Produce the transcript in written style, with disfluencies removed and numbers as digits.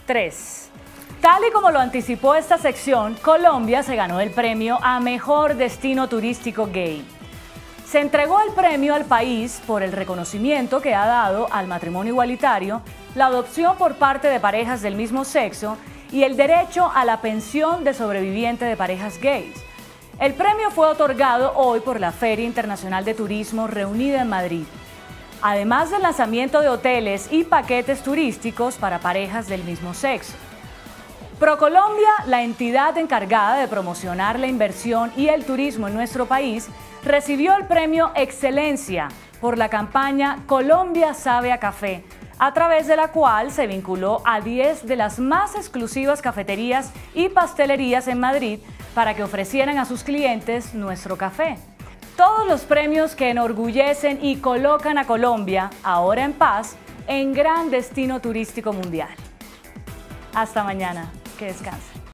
3. Tal y como lo anticipó esta sección, Colombia se ganó el premio a Mejor Destino Turístico Gay. Se entregó el premio al país por el reconocimiento que ha dado al matrimonio igualitario, la adopción por parte de parejas del mismo sexo y el derecho a la pensión de sobreviviente de parejas gays. El premio fue otorgado hoy por la Feria Internacional de Turismo reunida en Madrid. Además del lanzamiento de hoteles y paquetes turísticos para parejas del mismo sexo. ProColombia, la entidad encargada de promocionar la inversión y el turismo en nuestro país, recibió el premio Excelencia por la campaña Colombia sabe a café, a través de la cual se vinculó a 10 de las más exclusivas cafeterías y pastelerías en Madrid para que ofrecieran a sus clientes nuestro café. Todos los premios que enorgullecen y colocan a Colombia, ahora en paz, en gran destino turístico mundial. Hasta mañana. Que descansen.